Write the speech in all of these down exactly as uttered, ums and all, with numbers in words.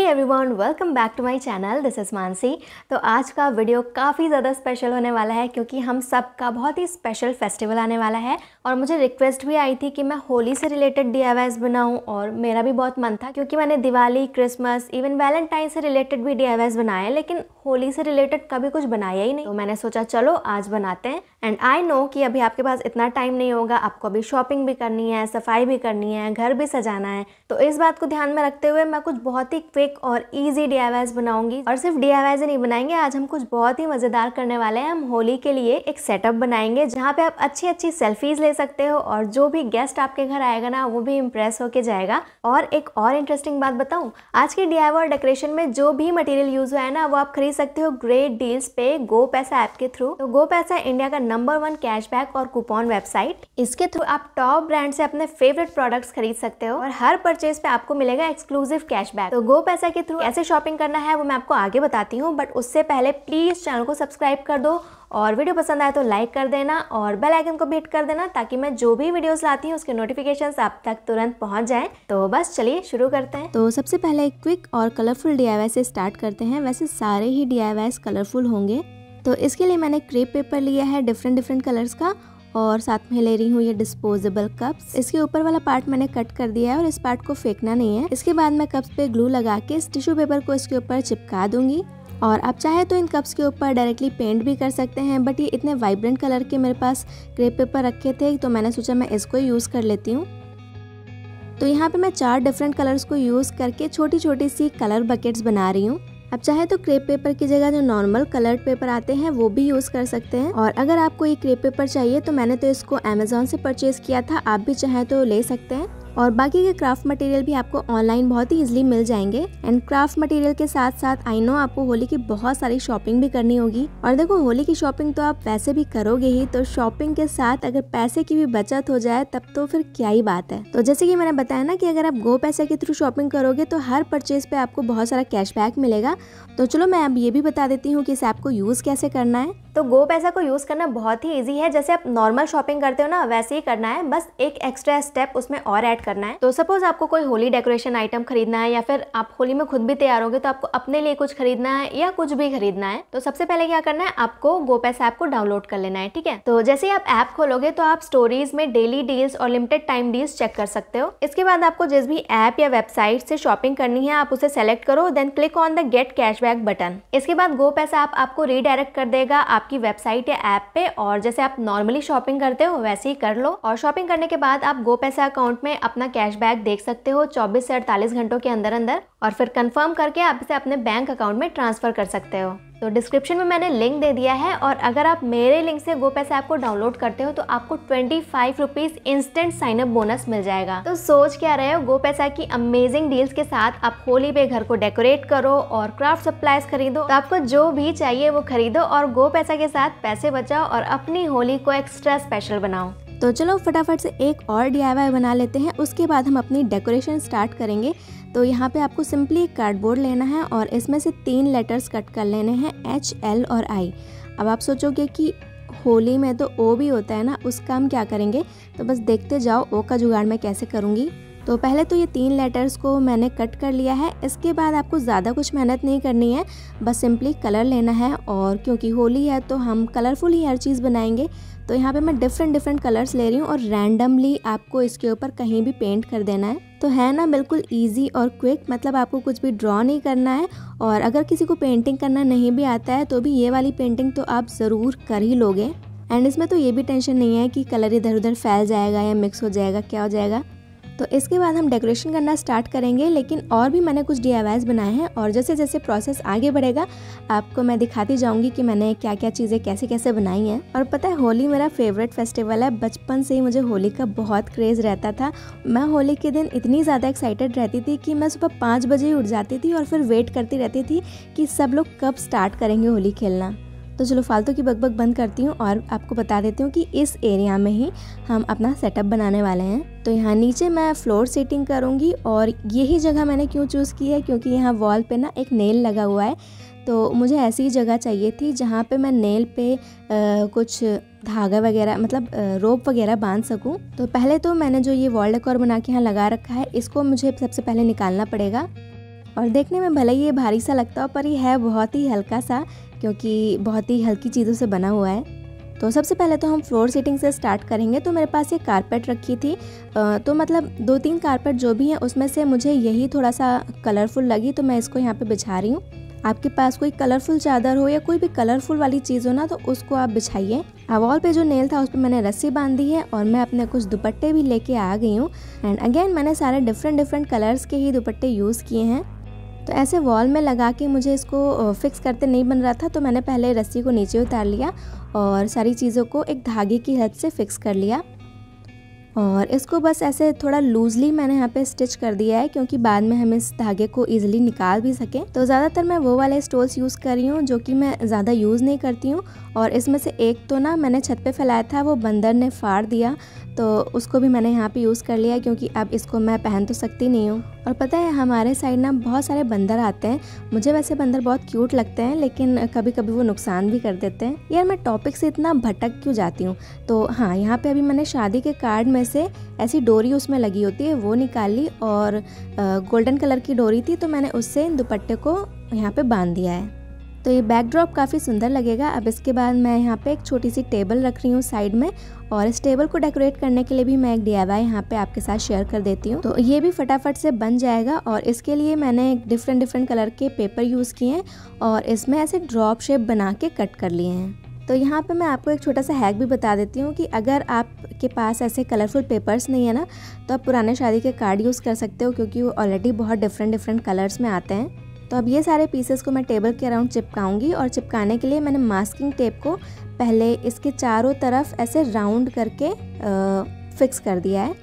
Everyone, welcome back to my channel. This is Mansi. तो आज का वीडियो काफ़ी ज़्यादा स्पेशल होने वाला है क्योंकि हम सब का बहुत ही स्पेशल फेस्टिवल आने वाला है और मुझे रिक्वेस्ट भी आई थी कि मैं होली से रिलेटेड डी आई वाईज़ बनाऊँ और मेरा भी बहुत मन था क्योंकि मैंने दिवाली, क्रिसमस, इवन वैलेंटाइन से रिलेटेड भी डी आई वाईज़ बनाए हैं, लेकिन होली से रिलेटेड कभी कुछ बनाया ही नहीं। तो मैंने सोचा चलो आज बनाते हैं। एंड आई नो कि अभी आपके पास इतना टाइम नहीं होगा, आपको अभी शॉपिंग भी करनी है, सफाई भी करनी है, घर भी सजाना है। तो इस बात को ध्यान में रखते हुए मैं कुछ बहुत ही क्विक और इजी डी आई वाईज़ बनाऊंगी। और सिर्फ डी आई वाईज़ ही नहीं बनाएंगे, आज हम कुछ बहुत ही मजेदार करने वाले हैं। हम होली के लिए एक सेटअप बनाएंगे जहाँ पे आप अच्छी अच्छी सेल्फीज ले सकते हो और जो भी गेस्ट आपके घर आएगा ना वो भी इम्प्रेस होके जाएगा। और एक और इंटरेस्टिंग बात बताऊं, आज के डी आई वाई और डेकोरेशन में जो भी मटेरियल यूज हुआ है ना वो आप खरीद सकते हो ग्रेट डील्स पे गो पैसा ऐप के थ्रू। तो गो पैसा इंडिया का नंबर वन कैशबैक और कूपन वेबसाइट। इसके थ्रू आप टॉप ब्रांड से अपने फेवरेट प्रोडक्ट्स खरीद सकते हो और हर परचेज पे आपको मिलेगा एक्सक्लूसिव कैशबैक। तो गो पैसा के थ्रू कैसे शॉपिंग करना है वो मैं आपको आगे बताती हूँ, बट उससे पहले प्लीज चैनल को सब्सक्राइब कर दो और वीडियो पसंद आए तो लाइक कर देना और बेल आइकन को भी हिट कर देना ताकि मैं जो भी वीडियोस लाती हूँ उसके नोटिफिकेशंस आप तक तुरंत पहुँच जाएं। तो बस चलिए शुरू करते हैं। तो सबसे पहले एक क्विक और कलरफुल डी आई वाई से स्टार्ट करते हैं। वैसे सारे ही डी आई वाईज़ कलरफुल होंगे, तो इसके लिए मैंने क्रेप पेपर लिया है डिफरेंट डिफरेंट कलर्स का और साथ में ले रही हूँ ये डिस्पोजेबल कप्स। इसके ऊपर वाला पार्ट मैंने कट कर दिया है और इस पार्ट को फेंकना नहीं है। इसके बाद मैं कप्स पे ग्लू लगा के इस टिश्यू पेपर को इसके ऊपर चिपका दूंगी और आप चाहे तो इन कप्स के ऊपर डायरेक्टली पेंट भी कर सकते हैं, बट ये इतने वाइब्रेंट कलर के मेरे पास क्रेप पेपर रखे थे तो मैंने सोचा मैं इसको यूज़ कर लेती हूँ। तो यहाँ पे मैं चार डिफरेंट कलर्स को यूज़ करके छोटी छोटी सी कलर बकेट्स बना रही हूँ। आप चाहे तो क्रेप पेपर की जगह जो नॉर्मल कलर्ड पेपर आते हैं वो भी यूज़ कर सकते हैं। और अगर आपको ये क्रेप पेपर चाहिए तो मैंने तो इसको अमेज़ॉन से परचेज़ किया था, आप भी चाहें तो ले सकते हैं। और बाकी के क्राफ्ट मटेरियल भी आपको ऑनलाइन बहुत ही इजीली मिल जाएंगे। एंड क्राफ्ट मटेरियल के साथ साथ आई नो आपको होली की बहुत सारी शॉपिंग भी करनी होगी। और देखो होली की शॉपिंग तो आप वैसे भी करोगे ही, तो शॉपिंग के साथ अगर पैसे की भी बचत हो जाए तब तो फिर क्या ही बात है। तो जैसे कि मैंने बताया ना कि अगर आप गो पैसे के थ्रू शॉपिंग करोगे तो हर परचेज पे आपको बहुत सारा कैशबैक मिलेगा। तो चलो मैं अब ये भी बता देती हूँ कि इस ऐप को यूज़ कैसे करना है। तो गो पैसा को यूज़ करना बहुत ही इजी है। जैसे आप नॉर्मल शॉपिंग करते हो ना वैसे ही करना है, बस एक एक्स्ट्रा स्टेप उसमें और ऐड करना है। तो सपोज आपको कोई होली डेकोरेशन आइटम खरीदना है या फिर आप होली में खुद भी तैयार होगे तो आपको अपने लिए कुछ खरीदना है या कुछ भी खरीदना है, तो सबसे पहले क्या करना है, आपको गो पैसा ऐप को डाउनलोड कर लेना है। ठीक है, तो जैसे ही आप ऐप खोलोगे तो आप स्टोरीज में डेली डील्स और लिमिटेड टाइम डील्स चेक कर सकते हो। इसके बाद आपको जिस भी ऐप या वेबसाइट से शॉपिंग करनी है आप उसे सेलेक्ट करो, then click on the get cashback button. इसके बाद गो पैसा ऐप आपको रीडायरेक्ट कर देगा आपकी वेबसाइट या ऐप पे, और जैसे आप नॉर्मली शॉपिंग करते हो वैसे ही कर लो। और शॉपिंग करने के बाद आप गो पैसा अकाउंट में अपना कैशबैक देख सकते हो चौबीस से अड़तालीस घंटों के अंदर अंदर, और फिर कंफर्म करके आप इसे अपने बैंक अकाउंट में ट्रांसफर कर सकते हो। तो डिस्क्रिप्शन में मैंने लिंक दे दिया है और अगर आप मेरे लिंक से गो पैसा ऐप को डाउनलोड करते हो तो आपको twenty five rupees instant sign up bonus मिल जाएगा। तो सोच क्या रहे हो, गो पैसा की अमेजिंग डील्स के साथ आप होली पे घर को डेकोरेट करो और क्राफ्ट सप्लाईज खरीदो। तो आपको जो भी चाहिए वो खरीदो और गो पैसा के साथ पैसे बचाओ और अपनी होली को एक्स्ट्रा स्पेशल बनाओ। तो चलो फटाफट से एक और डी आई वाई बना लेते हैं, उसके बाद हम अपनी डेकोरेशन स्टार्ट करेंगे। तो यहाँ पे आपको सिंपली एक कार्डबोर्ड लेना है और इसमें से तीन लेटर्स कट कर लेने हैं, एच, एल और आई। अब आप सोचोगे कि होली में तो ओ भी होता है ना, उसका हम क्या करेंगे, तो बस देखते जाओ ओ का जुगाड़ मैं कैसे करूँगी। तो पहले तो ये तीन लेटर्स को मैंने कट कर लिया है। इसके बाद आपको ज़्यादा कुछ मेहनत नहीं करनी है, बस सिंपली कलर लेना है और क्योंकि होली है तो हम कलरफुल ही हर चीज़ बनाएंगे। तो यहाँ पे मैं डिफरेंट डिफरेंट कलर्स ले रही हूँ और रैंडमली आपको इसके ऊपर कहीं भी पेंट कर देना है। तो है ना बिल्कुल इजी और क्विक, मतलब आपको कुछ भी ड्रॉ नहीं करना है। और अगर किसी को पेंटिंग करना नहीं भी आता है तो भी ये वाली पेंटिंग तो आप ज़रूर कर ही लोगे। एंड इसमें तो ये भी टेंशन नहीं है कि कलर इधर उधर फैल जाएगा या मिक्स हो जाएगा, क्या हो जाएगा। तो इसके बाद हम डेकोरेशन करना स्टार्ट करेंगे, लेकिन और भी मैंने कुछ डी आई वाईज़ बनाए हैं और जैसे जैसे प्रोसेस आगे बढ़ेगा आपको मैं दिखाती जाऊंगी कि मैंने क्या क्या चीज़ें कैसे कैसे बनाई हैं। और पता है होली मेरा फेवरेट फेस्टिवल है, बचपन से ही मुझे होली का बहुत क्रेज़ रहता था। मैं होली के दिन इतनी ज़्यादा एक्साइटेड रहती थी कि मैं सुबह पाँच बजे ही उठ जाती थी और फिर वेट करती रहती थी कि सब लोग कब स्टार्ट करेंगे होली खेलना। तो चलो फालतू की बकबक बंद करती हूँ और आपको बता देती हूँ कि इस एरिया में ही हम अपना सेटअप बनाने वाले हैं। तो यहाँ नीचे मैं फ्लोर सेटिंग करूँगी और यही जगह मैंने क्यों चूज़ की है, क्योंकि यहाँ वॉल पे ना एक नेल लगा हुआ है। तो मुझे ऐसी ही जगह चाहिए थी जहाँ पे मैं नेल पे आ, कुछ धागा वगैरह मतलब रोप वगैरह बांध सकूँ। तो पहले तो मैंने जो ये वॉल डेकोर बना के यहाँ लगा रखा है इसको मुझे सबसे पहले निकालना पड़ेगा। और देखने में भले ही ये भारी सा लगता हो पर ये है बहुत ही हल्का सा, क्योंकि बहुत ही हल्की चीज़ों से बना हुआ है। तो सबसे पहले तो हम फ्लोर सीटिंग से स्टार्ट करेंगे। तो मेरे पास ये कारपेट रखी थी, तो मतलब दो तीन कारपेट जो भी हैं उसमें से मुझे यही थोड़ा सा कलरफुल लगी, तो मैं इसको यहाँ पे बिछा रही हूँ। आपके पास कोई कलरफुल चादर हो या कोई भी कलरफुल वाली चीज़ हो ना, तो उसको आप बिछाइए। अब वॉल पे जो नेल था उस पर मैंने रस्सी बांधी है और मैं अपने कुछ दुपट्टे भी लेके आ गई हूँ। एंड अगेन मैंने सारे डिफरेंट डिफरेंट कलर्स के ही दुपट्टे यूज़ किए हैं। तो ऐसे वॉल में लगा के मुझे इसको फिक्स करते नहीं बन रहा था, तो मैंने पहले रस्सी को नीचे उतार लिया और सारी चीज़ों को एक धागे की हेल्प से फिक्स कर लिया। और इसको बस ऐसे थोड़ा लूजली मैंने यहाँ पे स्टिच कर दिया है, क्योंकि बाद में हम इस धागे को इजीली निकाल भी सकें। तो ज़्यादातर मैं वो वाले स्टोल्स यूज़ कर रही हूँ जो कि मैं ज़्यादा यूज़ नहीं करती हूँ। और इसमें से एक तो ना मैंने छत पे फैलाया था, वो बंदर ने फाड़ दिया, तो उसको भी मैंने यहाँ पे यूज़ कर लिया, क्योंकि अब इसको मैं पहन तो सकती नहीं हूँ। और पता है हमारे साइड ना बहुत सारे बंदर आते हैं। मुझे वैसे बंदर बहुत क्यूट लगते हैं, लेकिन कभी कभी वो नुकसान भी कर देते हैं। यार मैं टॉपिक से इतना भटक क्यों जाती हूँ। तो हाँ, यहाँ पे अभी मैंने शादी के कार्ड में से ऐसी डोरी उसमें लगी होती है वो निकाल ली, और गोल्डन कलर की डोरी थी, तो मैंने उससे दुपट्टे को यहाँ पे बांध दिया है। तो ये बैकड्रॉप काफ़ी सुंदर लगेगा। अब इसके बाद मैं यहाँ पे एक छोटी सी टेबल रख रही हूँ साइड में, और इस टेबल को डेकोरेट करने के लिए भी मैं एक डी आई वाई यहाँ पे आपके साथ शेयर कर देती हूँ। तो ये भी फटाफट से बन जाएगा, और इसके लिए मैंने डिफरेंट डिफरेंट कलर के पेपर यूज़ किए हैं और इसमें ऐसे ड्रॉप शेप बना के कट कर लिए हैं। तो यहाँ पे मैं आपको एक छोटा सा हैक भी बता देती हूँ कि अगर आपके पास ऐसे कलरफुल पेपर्स नहीं है ना, तो आप पुराने शादी के कार्ड यूज़ कर सकते हो, क्योंकि वो ऑलरेडी बहुत डिफरेंट डिफरेंट कलर्स में आते हैं। तो अब ये सारे पीसेस को मैं टेबल के अराउंड चिपकाऊंगी, और चिपकाने के लिए मैंने मास्किंग टेप को पहले इसके चारों तरफ ऐसे राउंड करके आ, फिक्स कर दिया है।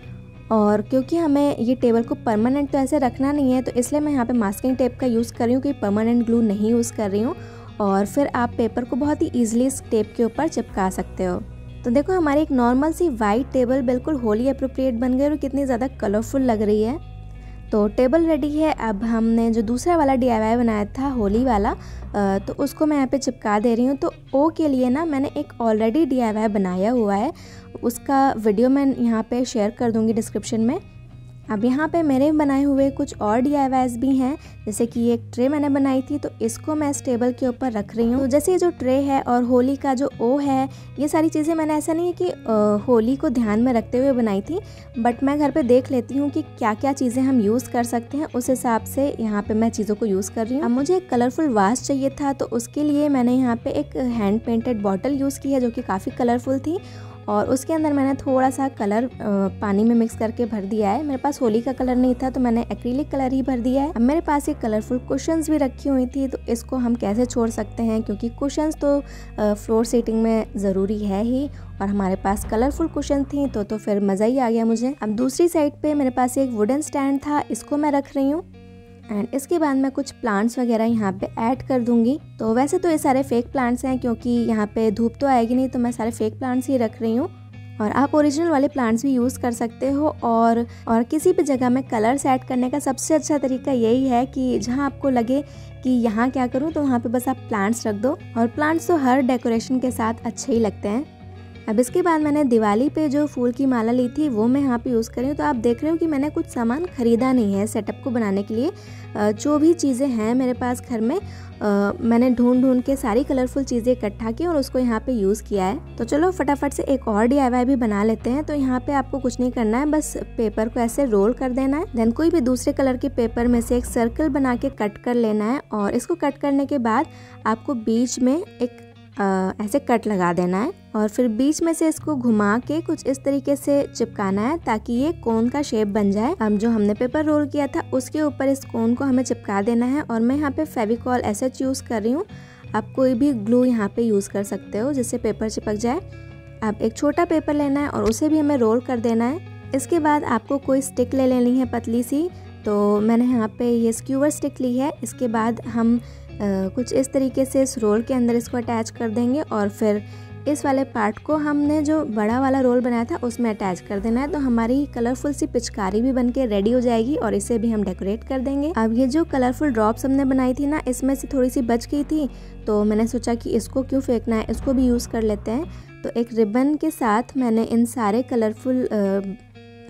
और क्योंकि हमें ये टेबल को परमानेंट तो ऐसे रखना नहीं है, तो इसलिए मैं यहाँ पे मास्किंग टेप का यूज़ कर रही हूँ, कि परमानेंट ग्लू नहीं यूज़ कर रही हूँ। और फिर आप पेपर को बहुत ही ईजिली इस टेप के ऊपर चिपका सकते हो। तो देखो हमारी एक नॉर्मल सी वाइट टेबल बिल्कुल होली अप्रोप्रिएट बन गई और कितनी ज़्यादा कलरफुल लग रही है। तो टेबल रेडी है। अब हमने जो दूसरा वाला डी आई वाई बनाया था होली वाला, तो उसको मैं यहाँ पे चिपका दे रही हूँ। तो ओ के लिए ना मैंने एक ऑलरेडी डी आई वाई बनाया हुआ है, उसका वीडियो मैं यहाँ पे शेयर कर दूँगी डिस्क्रिप्शन में। अब यहाँ पे मेरे बनाए हुए कुछ और डी आई वाईज़ भी हैं, जैसे कि एक ट्रे मैंने बनाई थी, तो इसको मैं इस टेबल के ऊपर रख रही हूँ। तो जैसे ये जो ट्रे है और होली का जो ओ है, ये सारी चीज़ें मैंने ऐसा नहीं है कि आ, होली को ध्यान में रखते हुए बनाई थी, बट मैं घर पे देख लेती हूँ कि क्या क्या चीज़ें हम यूज़ कर सकते हैं, उस हिसाब से यहाँ पे मैं चीज़ों को यूज़ कर रही हूँ। अब मुझे एक कलरफुल वास चाहिए था, तो उसके लिए मैंने यहाँ पे एक हैंड पेंटेड बॉटल यूज़ की है, जो कि काफ़ी कलरफुल थी, और उसके अंदर मैंने थोड़ा सा कलर पानी में मिक्स करके भर दिया है। मेरे पास होली का कलर नहीं था, तो मैंने एक्रिलिक कलर ही भर दिया है। अब मेरे पास एक कलरफुल कुशन्स भी रखी हुई थी, तो इसको हम कैसे छोड़ सकते हैं, क्योंकि कुशन्स तो फ्लोर सीटिंग में ज़रूरी है ही, और हमारे पास कलरफुल कुशन थी, तो तो फिर मज़ा ही आ गया मुझे। अब दूसरी साइड पे मेरे पास एक वुडन स्टैंड था, इसको मैं रख रही हूँ। एंड इसके बाद मैं कुछ प्लांट्स वगैरह यहाँ पे ऐड कर दूंगी। तो वैसे तो ये सारे फेक प्लांट्स हैं, क्योंकि यहाँ पे धूप तो आएगी नहीं, तो मैं सारे फेक प्लांट्स ही रख रही हूँ। और आप ओरिजिनल वाले प्लांट्स भी यूज़ कर सकते हो। और और किसी भी जगह में कलर्स ऐड करने का सबसे अच्छा तरीका यही है कि जहाँ आपको लगे कि यहाँ क्या करूँ, तो वहाँ पे बस आप प्लांट्स रख दो, और प्लांट्स तो हर डेकोरेशन के साथ अच्छे ही लगते हैं। अब इसके बाद मैंने दिवाली पे जो फूल की माला ली थी वो मैं यहाँ पे यूज़ कर रही हूँ। तो आप देख रहे हो कि मैंने कुछ सामान ख़रीदा नहीं है सेटअप को बनाने के लिए। जो भी चीज़ें हैं मेरे पास घर में, आ, मैंने ढूंढ ढूंढ के सारी कलरफुल चीज़ें इकट्ठा की और उसको यहाँ पे यूज़ किया है। तो चलो फटाफट से एक और डी आई वाई भी बना लेते हैं। तो यहाँ पे आपको कुछ नहीं करना है, बस पेपर को ऐसे रोल कर देना है, देन कोई भी दूसरे कलर के पेपर में से एक सर्कल बना के कट कर लेना है। और इसको कट करने के बाद आपको बीच में एक आ, ऐसे कट लगा देना है, और फिर बीच में से इसको घुमा के कुछ इस तरीके से चिपकाना है, ताकि ये कोन का शेप बन जाए। अब जो हमने पेपर रोल किया था उसके ऊपर इस कोन को हमें चिपका देना है। और मैं यहाँ पे फेविकॉल एस एच यूज़ कर रही हूँ, आप कोई भी ग्लू यहाँ पे यूज़ कर सकते हो जिससे पेपर चिपक जाए। अब एक छोटा पेपर लेना है और उसे भी हमें रोल कर देना है। इसके बाद आपको कोई स्टिक ले लेनी है पतली सी, तो मैंने यहाँ पे ये स्क्यूवर स्टिक ली है। इसके बाद हम आ, कुछ इस तरीके से इस रोल के अंदर इसको अटैच कर देंगे, और फिर इस वाले पार्ट को हमने जो बड़ा वाला रोल बनाया था उसमें अटैच कर देना है। तो हमारी कलरफुल सी पिचकारी भी बनके रेडी हो जाएगी, और इसे भी हम डेकोरेट कर देंगे। अब ये जो कलरफुल ड्रॉप्स हमने बनाई थी ना, इसमें से थोड़ी सी बच गई थी, तो मैंने सोचा कि इसको क्यों फेंकना है, इसको भी यूज़ कर लेते हैं। तो एक रिबन के साथ मैंने इन सारे कलरफुल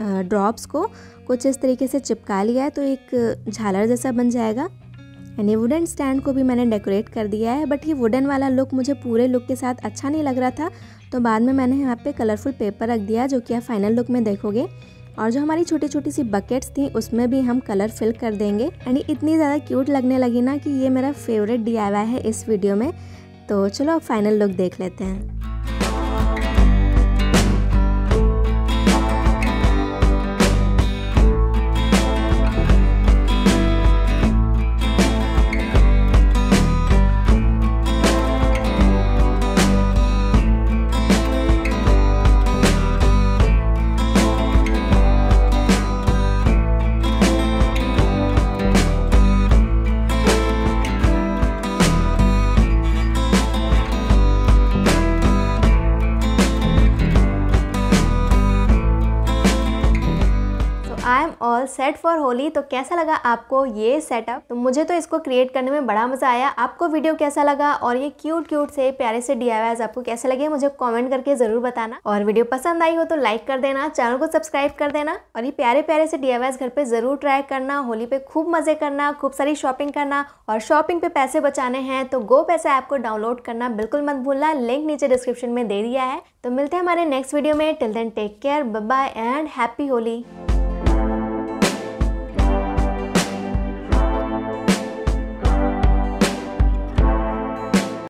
ड्रॉप्स को कुछ इस तरीके से चिपका लिया है तो एक झालर जैसा बन जाएगा। एंड ये वुडन स्टैंड को भी मैंने डेकोरेट कर दिया है, बट ये वुडन वाला लुक मुझे पूरे लुक के साथ अच्छा नहीं लग रहा था, तो बाद में मैंने यहाँ पे कलरफुल पेपर रख दिया जो कि आप फाइनल लुक में देखोगे। और जो हमारी छोटी छोटी सी बकेट्स थी उसमें भी हम कलर फिल कर देंगे। एंड ये इतनी ज़्यादा क्यूट लगने लगी ना कि ये मेरा फेवरेट डी आई वाई है इस वीडियो में। तो चलो अब फाइनल लुक देख लेते हैं। I am all set for Holi. तो कैसा लगा आपको ये सेटअप? तो मुझे तो इसको क्रिएट करने में बड़ा मज़ा आया। आपको वीडियो कैसा लगा और ये क्यूट क्यूट से प्यारे से डी आई वाईज़ आपको कैसे लगे मुझे कमेंट करके ज़रूर बताना। और वीडियो पसंद आई हो तो लाइक कर देना, चैनल को सब्सक्राइब कर देना और ये प्यारे प्यारे से डी आई वाईज़ घर पे ज़रूर ट्राई करना। होली पे खूब मज़े करना, खूब सारी शॉपिंग करना और शॉपिंग पे पैसे बचाने हैं तो गो पैसा ऐप को डाउनलोड करना बिल्कुल मत भूलना। लिंक नीचे डिस्क्रिप्शन में दे दिया है। तो मिलते हैं हमारे नेक्स्ट वीडियो में। Till then take care, bye bye and happy Holi.